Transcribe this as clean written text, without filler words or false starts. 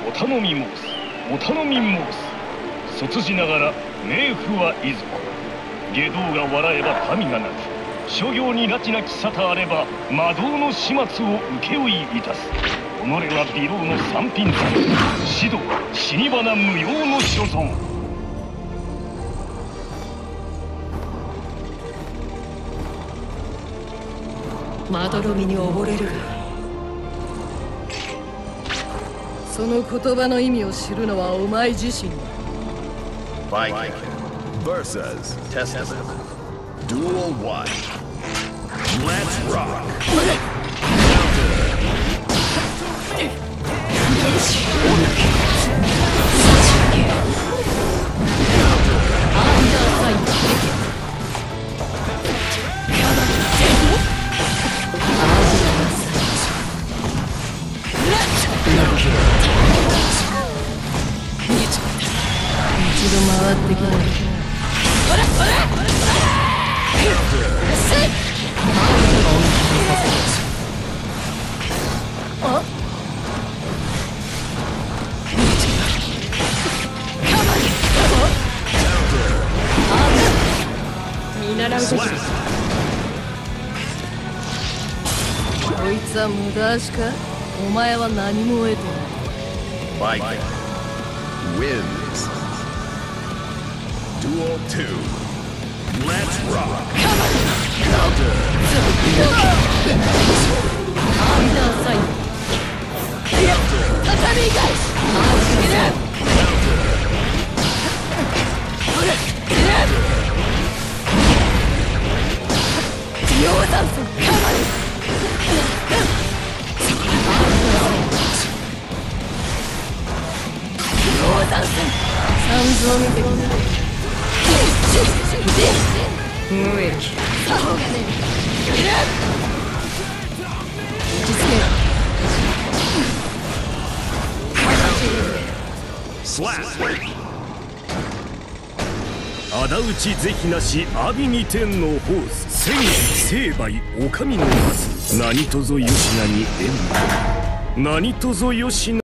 お頼み申す。お頼み申す。卒じながら冥府はいずこ。外道が笑えば民が泣く。諸行に拉致なき沙汰あれば魔道の始末を請負いいたす。己は微老の三品座。指導死に花無用の所存。 まどろみに溺れるが、その言葉の意味を知るのはお前自身だ。 Baiken versus Testament. Duel 1. Let's rock. こいつは無駄足か？お前は何も得てない。 Baiken wins. Duel 2. Let's rock. Counter. Slap. 仇討ち是非なし阿鼻二天のホース。千成敗お上の松。何とぞよしなに縁。何とぞよしな